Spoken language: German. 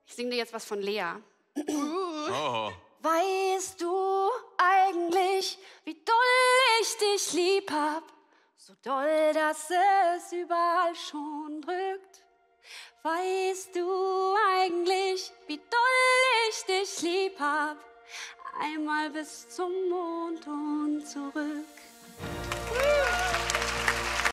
Ich singe dir jetzt was von Lea. Oh. Weißt du eigentlich, wie doll ich dich lieb hab? So doll, dass es überall schon drückt. Weißt du eigentlich, wie doll ich dich lieb hab? Einmal bis zum Mond und zurück.